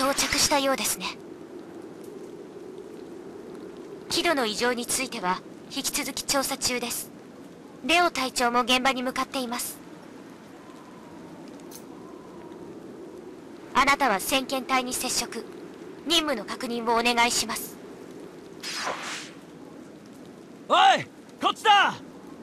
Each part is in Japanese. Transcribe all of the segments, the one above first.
到着したようですね。輝度の異常については引き続き調査中です。レオ隊長も現場に向かっています。あなたは先遣隊に接触、任務の確認をお願いします。 おい、こっちだ。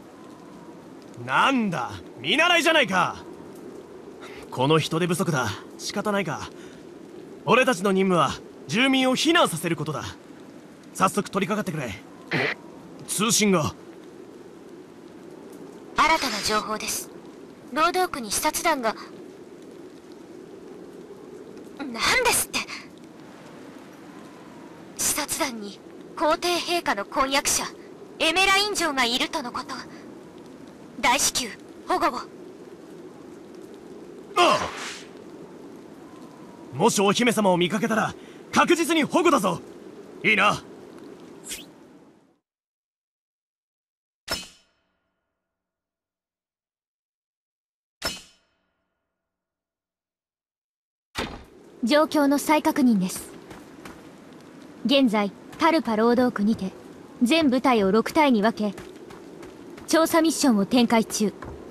なんだ、見習いじゃないか。この人手不足だ。仕方ないか。俺たちの任務は住民を避難させることだ。早速取り掛かってくれ。通信が。 新たな情報です。労働区に視察団が。なんですって。視察団に皇帝陛下の婚約者エメライン嬢がいるとのこと。大至急保護を。 ああ、もしお姫様を見かけたら確実に保護だぞ。いいな。 状況の再確認です。現在タルパ労働区にて全部隊を6隊に分け調査ミッションを展開中。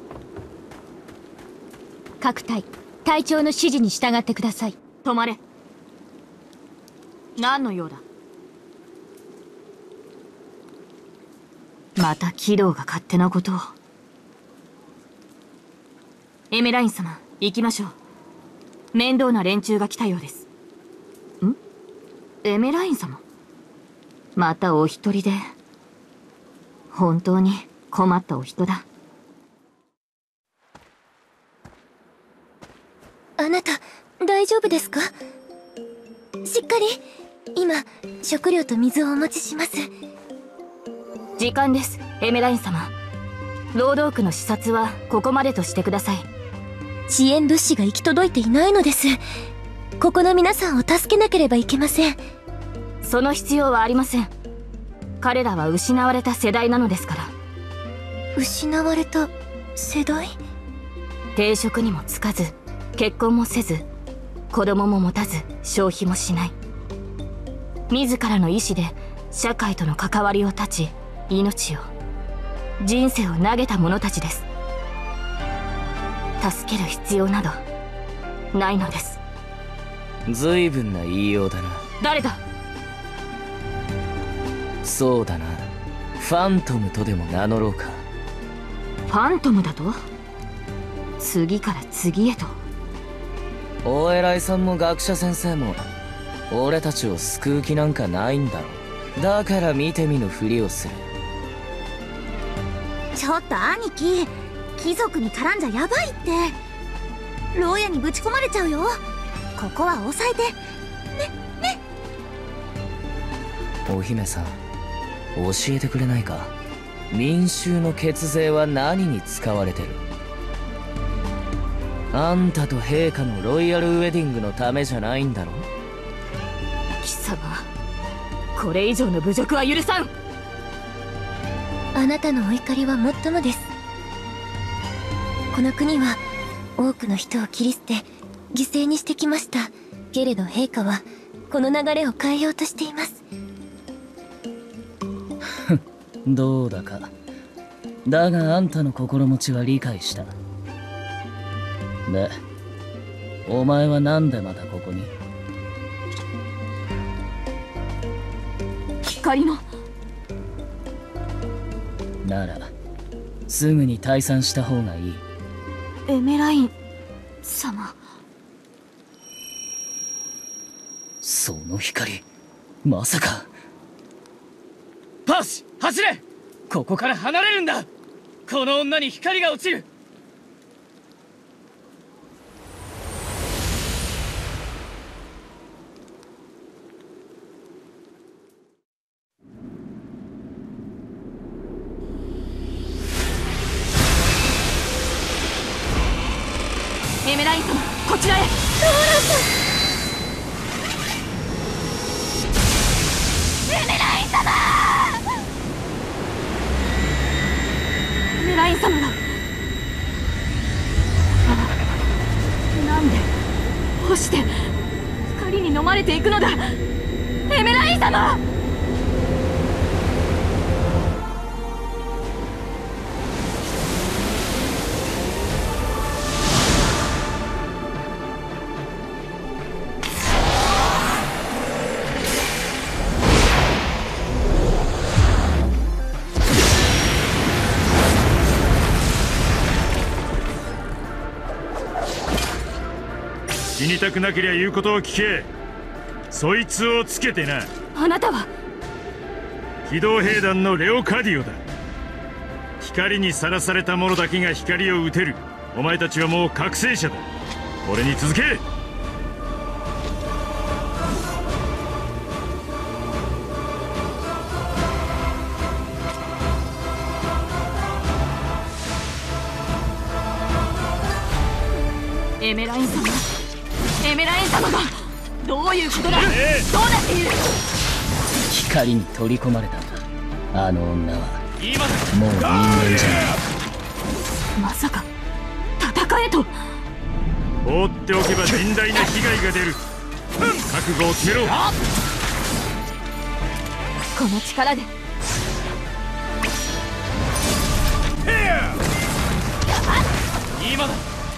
各隊隊長の指示に従ってください。 止まれ。何の用だ。また軌道が勝手なことを。エメライン様、行きましょう。面倒な連中が来たようです。エメライン様、またお一人で。本当に困ったお人だ。 あなた大丈夫ですか。しっかり。今食料と水をお持ちします。 時間です、エメライン様。労働区の視察はここまでとしてください。 支援物資が行き届いていないのです。ここの皆さんを助けなければいけません。 その必要はありません。彼らは失われた世代なのですから。 失われた世代。 定職にも就かず結婚もせず子供も持たず消費もしない、自らの意志で社会との関わりを断ち命を人生を投げた者たちです。助ける必要などないのです。 随分な言いようだな。 誰だ。 そうだな、ファントムとでも名乗ろうか。 ファントムだと。次から次へと。 お偉いさんも学者先生も俺たちを救う気なんかないんだろ。だから見て見ぬふりをする。 ちょっと兄貴、貴族に絡んじゃやばいって。牢屋にぶち込まれちゃうよ。ここは抑えてね。 お姫さん、教えてくれないか。民衆の血税は何に使われてる。あんたと陛下のロイヤルウェディングのためじゃないんだろ。 貴様、これ以上の侮辱は許さん。 あなたのお怒りはもっともです。この国は多くの人を切り捨て犠牲にしてきました。けれど陛下はこの流れを変えようとしています。 どうだか。だがあんたの心持ちは理解した。で、お前はなんでまたここに。 光の。 ならすぐに退散した方がいい。 エメライン様。 その光、まさか。 パーシ、走れ。ここから離れるんだ。この女に光が落ちる。 エメライン様、こちらへ。ローランさん。エメライン様。エメライン様が。なんでどうして光に飲まれれていくのだ。エメライン様。 死にたくなけりゃ言うことを聞け。そいつをつけてな。 あなたは機動兵団のレオカディオだ。光にさらされた者だけが光を撃てる。お前たちはもう覚醒者だ。俺に続け。 エメライン様、エメライン様がどういうことだ。どうなっている。 光に取り込まれたんだ。あの女はもう人間じゃない。 まさか戦えと。 放っておけば甚大な被害が出る。覚悟を決めろ。 この力で今だ。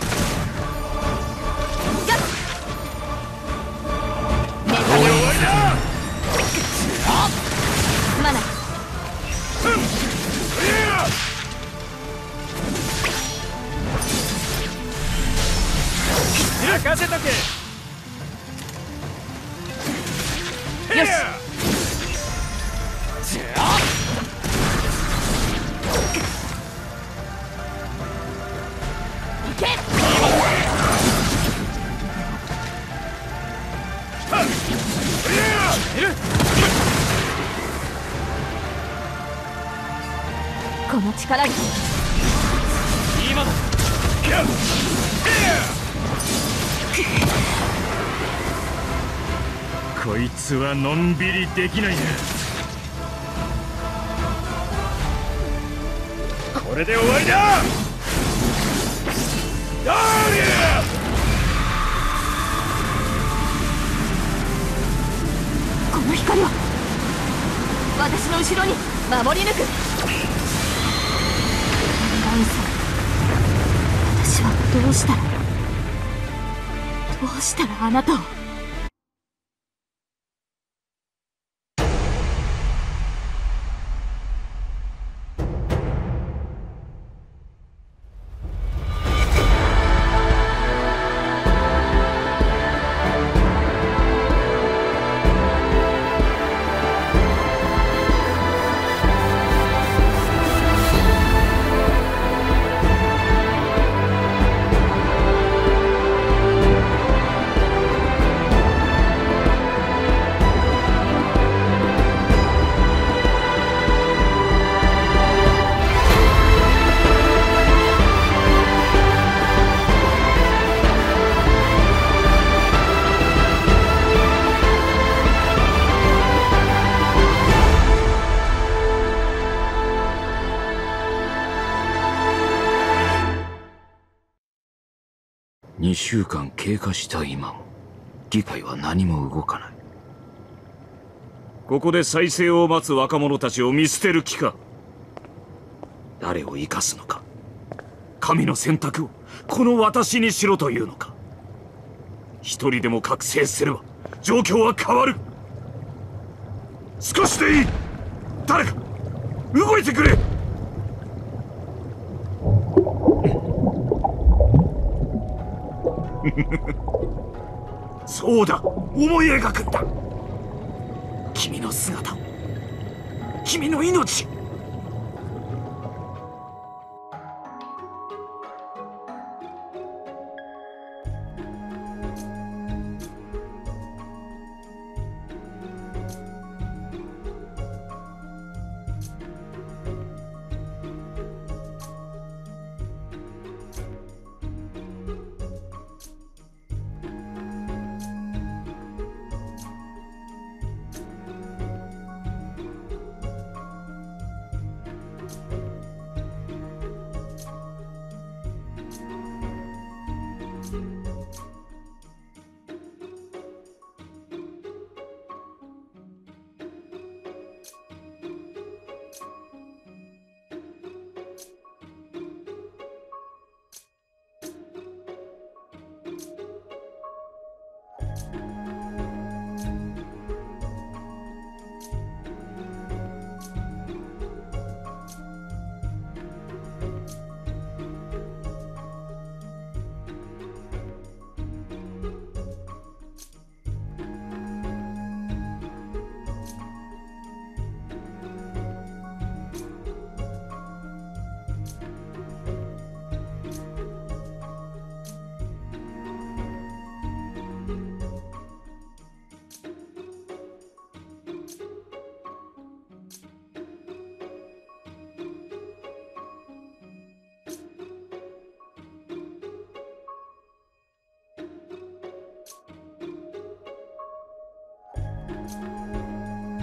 すまない。 任せとけ。 よし。行け。この力で今だ。 こいつはのんびりできないな。これで終わりだ。 この光は私の後ろに守り抜く。ランさん、私はどうしたらあなたを。 2週間経過した今も議会は何も動かない。 ここで再生を待つ若者たちを見捨てる気か。 誰を生かすのか。神の選択をこの私にしろというのか。一人でも覚醒すれば状況は変わる。少しでいい。誰か動いてくれ。そうだ、思い描くんだ。君の姿を、君の命。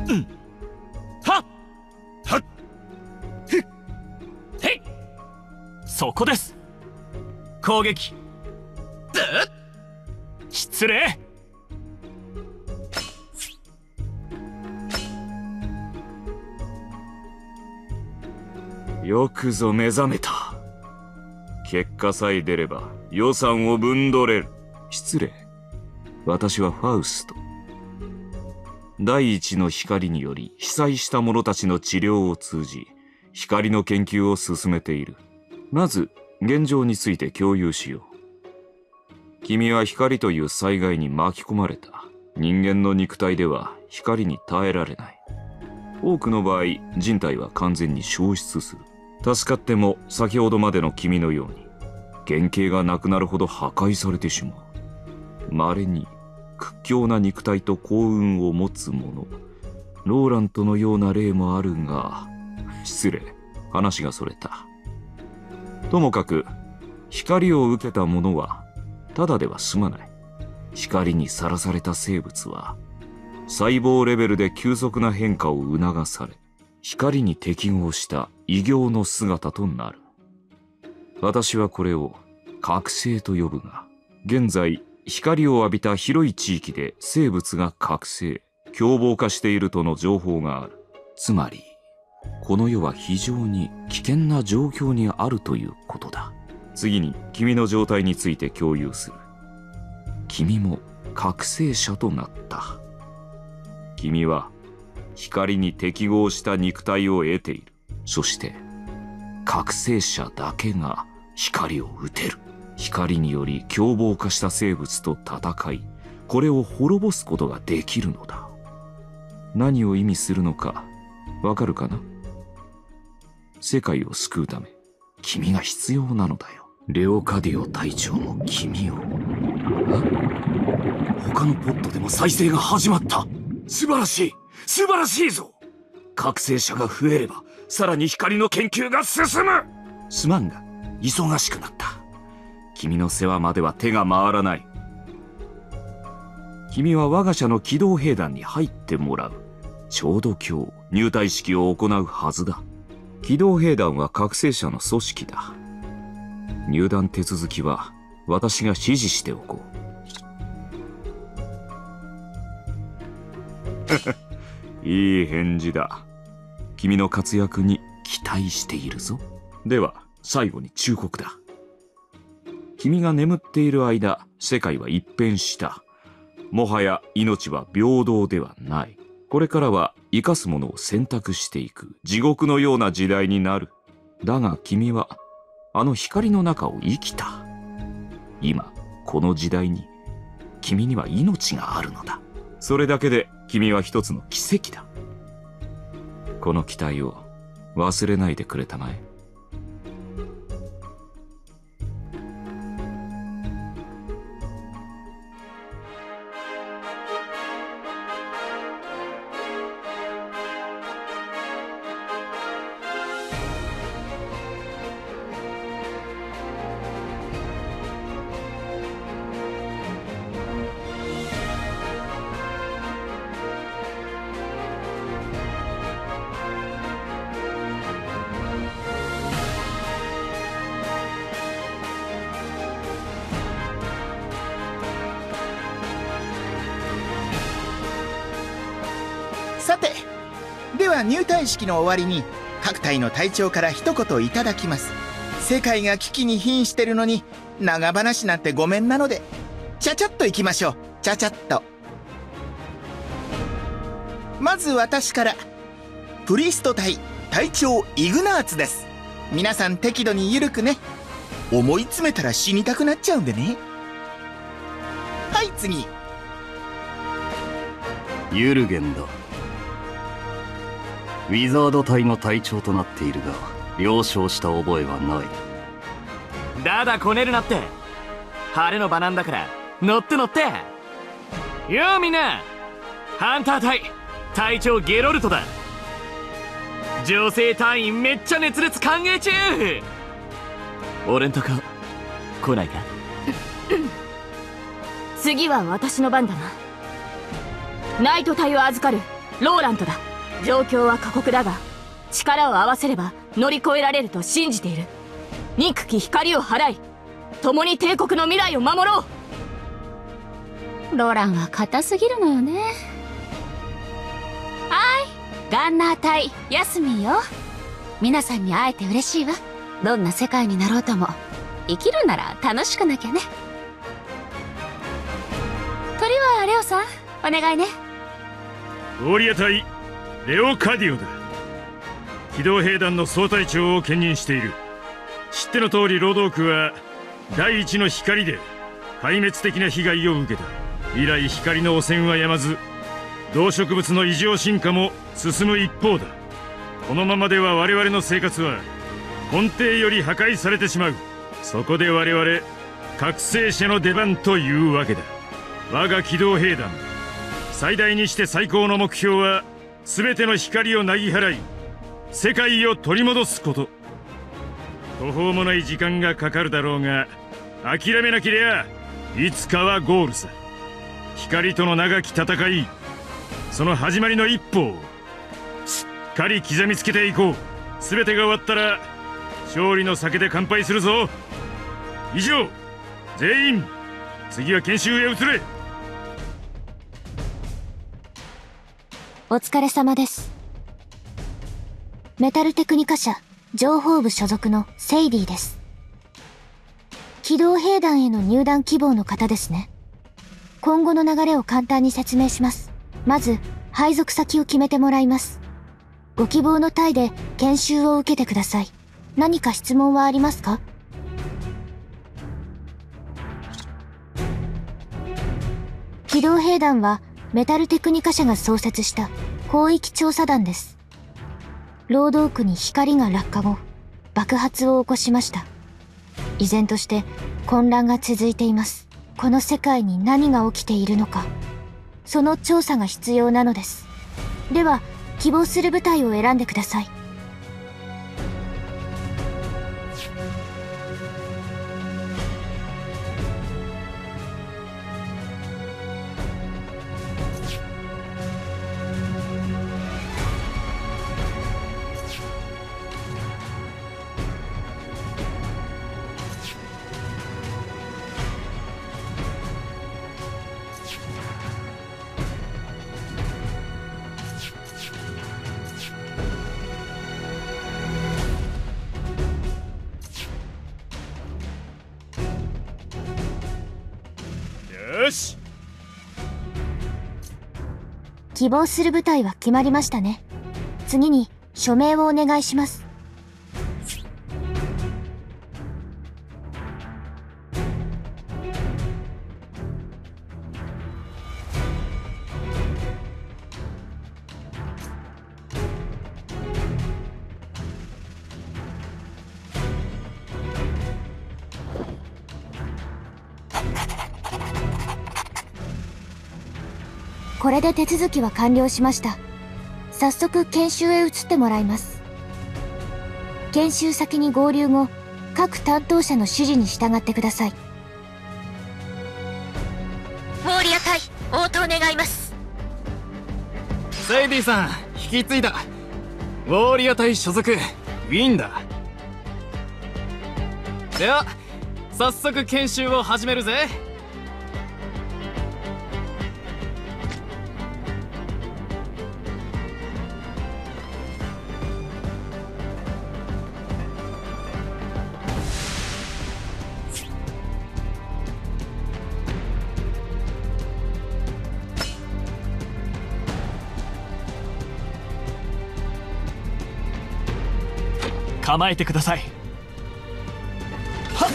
はっはっふっへい、そこです。攻撃。失礼。 よくぞ目覚めた。結果さえ出れば予算をぶんどれる。失礼。私はファウスト。第一の光により被災した者たちの治療を通じ、光の研究を進めている。まず現状について共有しよう。君は光という災害に巻き込まれた。人間の肉体では光に耐えられない。多くの場合、人体は完全に消失する。助かっても先ほどまでの君のように原型がなくなるほど破壊されてしまう。稀に屈強な肉体と幸運を持つ者、ローラントのような例もあるが、失礼、話がそれた。ともかく光を受けた者はただでは済まない。光にさらされた生物は細胞レベルで急速な変化を促され、光に適合した異形の姿となる。私はこれを覚醒と呼ぶが、現在光を浴びた広い地域で生物が覚醒、凶暴化しているとの情報がある。つまりこの世は非常に危険な状況にあるということだ。次に君の状態について共有する。君も覚醒者となった。君は光に適合した肉体を得ている。そして覚醒者だけが光を撃てる。光により凶暴化した生物と戦い、これを滅ぼすことができるのだ。何を意味するのかわかるかな？世界を救うため君が必要なのだよ。レオカディオ隊長も君を。他のポットでも再生が始まった。素晴らしい、素晴らしいぞ。覚醒者が増えればさらに光の研究が進む。すまんが忙しくなった。君の世話までは手が回らない。君は我が社の機動兵団に入ってもらう。ちょうど今日入隊式を行うはずだ。機動兵団は覚醒者の組織だ。入団手続きは私が指示しておこう。いい返事だ。君の活躍に期待しているぞ。では最後に忠告だ。君が眠っている間、世界は一変した。もはや命は平等ではない。これからは生かすものを選択していく地獄のような時代になる。だが君はあの光の中を生きた。今この時代に君には命があるのだ。それだけで君は一つの奇跡だ。この期待を忘れないでくれたまえ。 さて、では入隊式の終わりに各隊の隊長から一言いただきます。世界が危機に瀕してるのに長話なんてごめんなので、ちゃちゃっといきましょう。ちゃちゃっと。まず私から、プリスト隊隊長イグナーツです。皆さん適度に緩くね。思い詰めたら死にたくなっちゃうんでね。はい、次。 ユルゲンだ。ウィザード隊の隊長となっているが、了承した覚えはない。 だだこねるなって。晴れの場なんだから乗って乗って。ようみんな、ハンター隊隊長ゲロルトだ。女性隊員めっちゃ熱烈歓迎中。俺んとこ来ないか？ 次は私の番だな。ナイト隊を預かる。 ローラントだ。状況は過酷だが力を合わせれば乗り越えられると信じている。憎き光を払い、共に帝国の未来を守ろう。 ロランは硬すぎるのよね。はい、ガンナー隊ヤスミンよ。皆さんに会えて嬉しいわ。どんな世界になろうとも生きるなら楽しくなきゃね。鳥はレオさんお願いね。 ウォリア隊レオ・カディオだ。機動兵団の総隊長を兼任している。知っての通り労働区は第一の光で壊滅的な被害を受けた。以来光の汚染はやまず、動植物の異常進化も進む一方だ。このままでは我々の生活は根底より破壊されてしまう。そこで我々覚醒者の出番というわけだ。我が機動兵団最大にして最高の目標は全ての光をなぎ払い世界を取り戻すこと。途方もない時間がかかるだろうが諦めなけりゃいつかはゴールさ。光との長き戦い、その始まりの一歩をしっかり刻みつけていこう。全てが終わったら勝利の酒で乾杯するぞ。以上、全員次は研修へ移れ。 お疲れ様です。メタルテクニカ社情報部所属のセイディです。機動兵団への入団希望の方ですね。今後の流れを簡単に説明します。まず配属先を決めてもらいます。ご希望の隊で研修を受けてください。何か質問はありますか？機動兵団はメタルテクニカ社が創設した広域調査団です。労働区に光が落下後、爆発を起こしました。依然として混乱が続いています。この世界に何が起きているのか、その調査が必要なのです。では、希望する部隊を選んでください。 よし。 希望する部隊は決まりましたね。次に署名をお願いします。これで手続きは完了しました。早速研修へ移ってもらいます。研修先に合流後、各担当者の指示に従ってください。 ウォーリア隊応答願います。 セイディさん引き継いだ。ウォーリア隊所属ウィンだ。では早速研修を始めるぜ。構えてください。はっ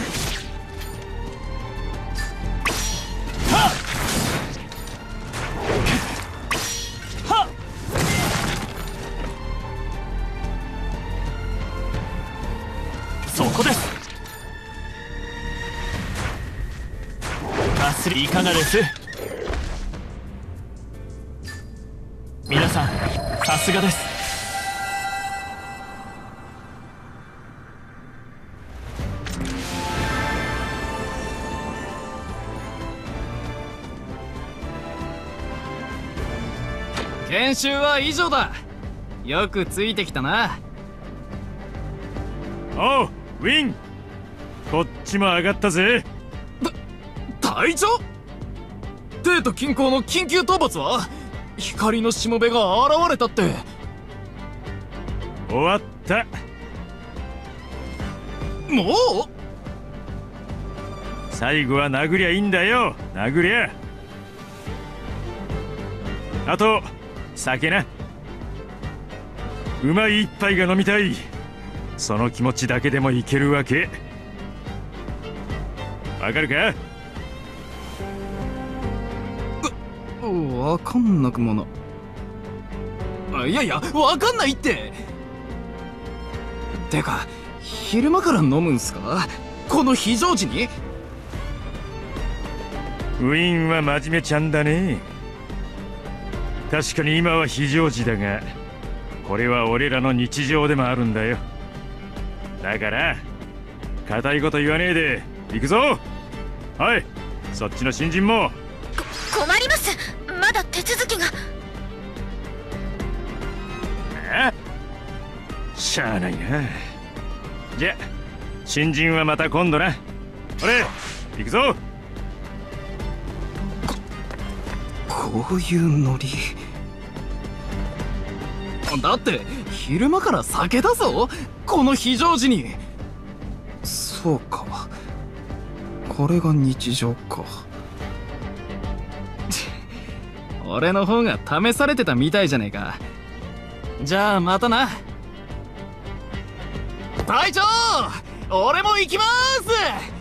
はっはっ。そこです。がっすりいかがです？皆さんさすがです。 研修は以上だ。よくついてきたな。 おうウィン、こっちも上がったぜ。 隊長、帝都近郊の緊急討伐は光のしもべが現れたって。 終わった。 もう最後は殴りゃいいんだよ、殴りゃ。あと酒な。うまい一杯が飲みたい。その気持ちだけでもいけるわけ。わかるか？ わかんなくもな。いやいや、わかんないって。てか昼間から飲むんすか、この非常時に。 ウィンは真面目ちゃんだね。確かに今は非常時だが、これは俺らの日常でもあるんだよ。だから固いこと言わねえで行くぞ。はい、そっちの新人も。 困ります、まだ手続きが。 あ、しゃあないな。じゃ新人はまた今度な。俺行くぞ。 こういうノリだって、昼間から酒だぞ、この非常時に。そうか、これが日常か。俺の方が試されてたみたいじゃねえか。じゃあまたな。隊長、俺も行きまーす。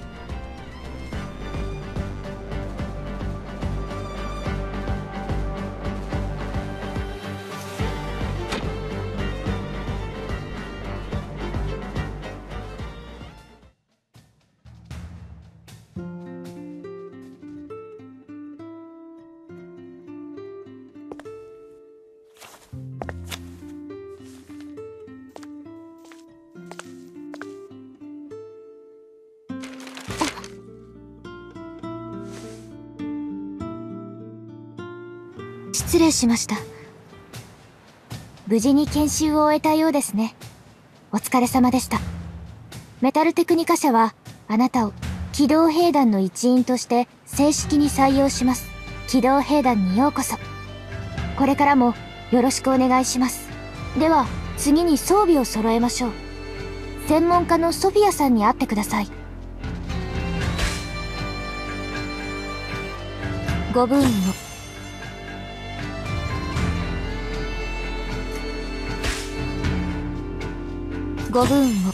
失礼しました。無事に研修を終えたようですね。お疲れ様でした。メタルテクニカ社はあなたを機動兵団の一員として正式に採用します。機動兵団にようこそ。これからもよろしくお願いします。では次に装備を揃えましょう。専門家のソフィアさんに会ってください。ご分を。ご分を。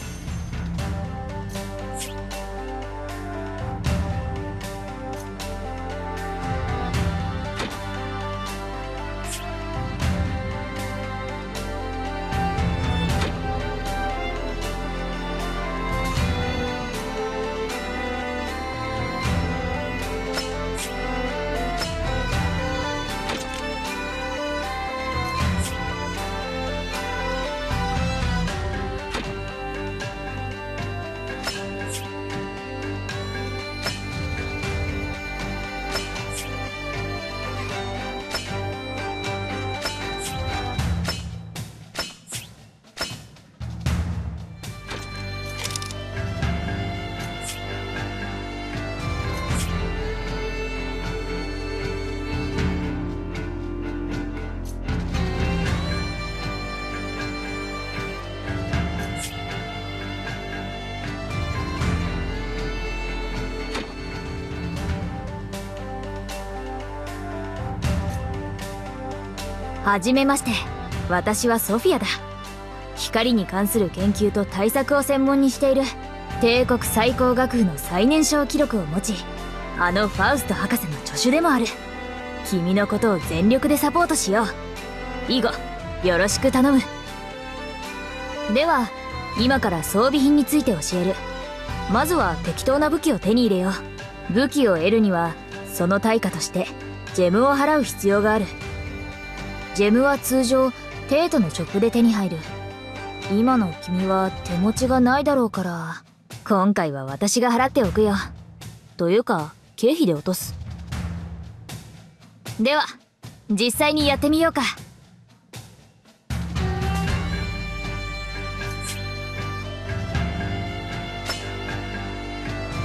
はじめまして、私はソフィアだ。光に関する研究と対策を専門にしている帝国最高学府の最年少記録を持ち、あのファウスト博士の助手でもある。君のことを全力でサポートしよう。以後よろしく頼む。では今から装備品について教える。まずは適当な武器を手に入れよう。武器を得るにはその対価としてジェムを払う必要がある。ジェムは通常帝都のショップで手に入る。今の君は手持ちがないだろうから、今回は私が払っておくよ。というか経費で落とす。では実際にやってみようか。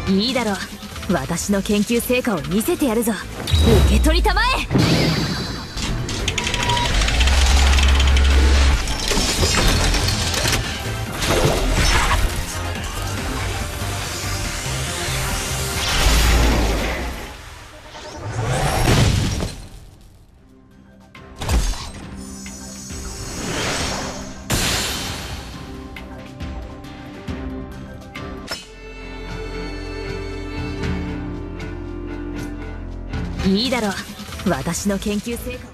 いいだろう。私の研究成果を見せてやるぞ。受け取りたまえ。いいだろう。私の研究成果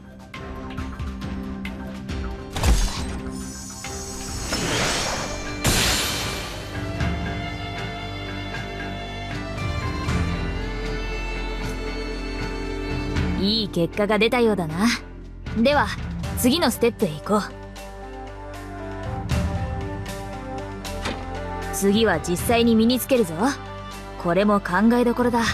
いい結果が出たようだな。では次のステップへ行こう。次は実際に身につけるぞ。これも考えどころだ。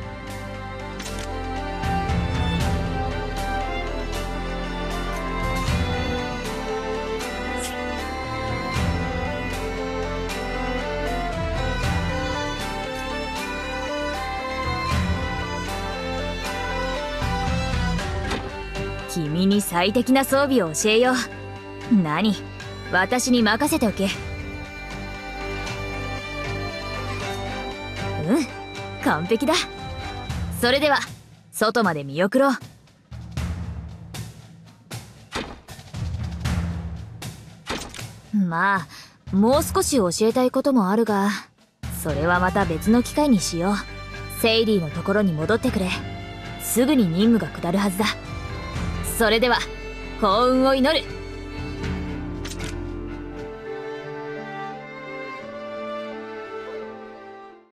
君に最適な装備を教えよう。何？私に任せておけ。完璧だ。それでは外まで見送ろう。まあもう少し教えたいこともあるが、それはまた別の機会にしよう。セイリーのところに戻ってくれ。すぐに任務が下るはずだ。それでは幸運を祈る。